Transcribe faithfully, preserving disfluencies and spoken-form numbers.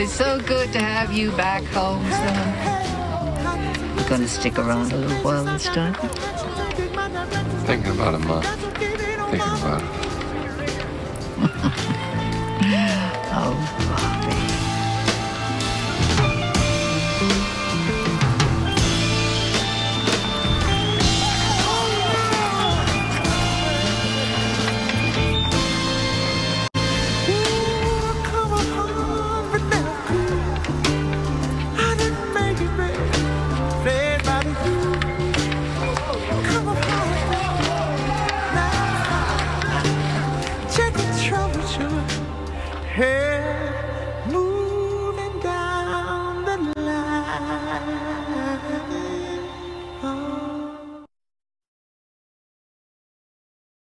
It's so good to have you back home, son. You're gonna stick around a little while this time? Thinking about it, Ma. Thinking about it. Oh, Bobby.